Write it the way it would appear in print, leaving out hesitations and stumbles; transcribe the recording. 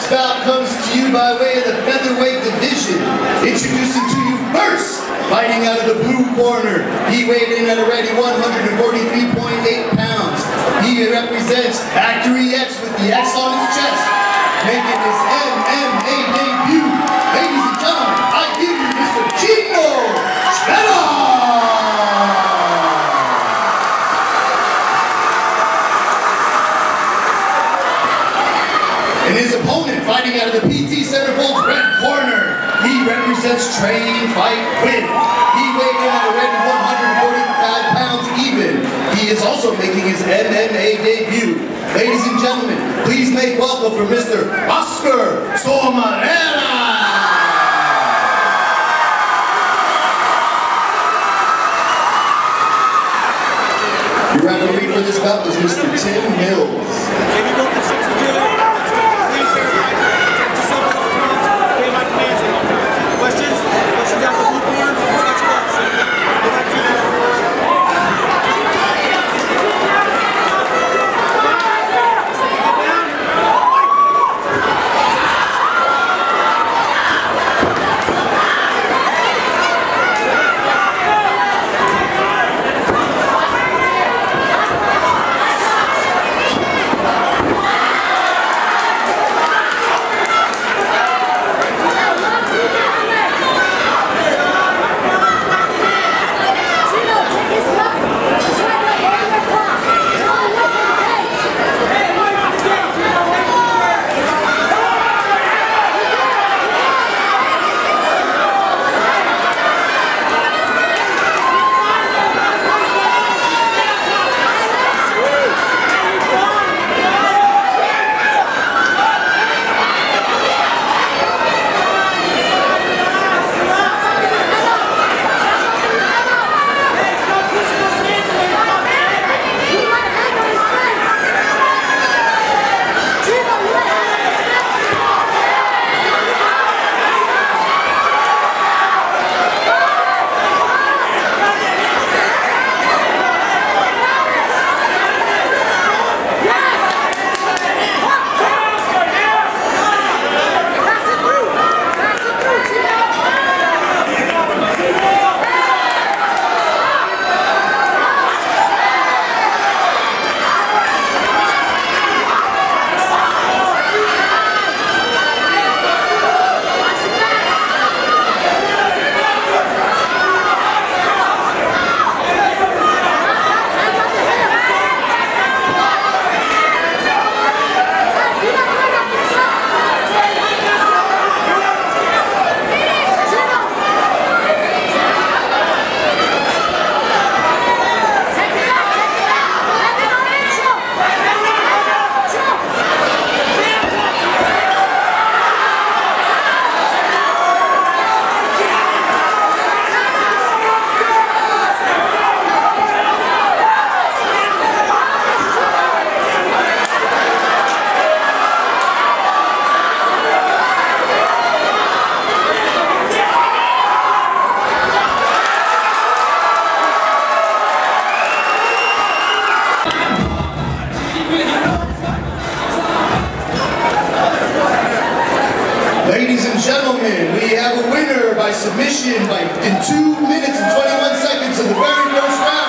next bout comes to you by way of the featherweight division. Introducing to you first, fighting out of the blue corner. He weighed in at already 143.8 pounds. He represents Factory X with the X on his chest, making his MMA debut. Ladies and gentlemen, I give you Mr. Chico Shveda! And his opponent, fighting out of the PT Centerfold's red corner, he represents Train, Fight, Win. He weighed in at already 145 pounds even. He is also making his MMA debut. Ladies and gentlemen, please make welcome for Mr. Oscar Somarera. Your referee for this bout is Mr. Tim Mills. Ladies and gentlemen, we have a winner by submission in 2 minutes and 21 seconds of the very first round.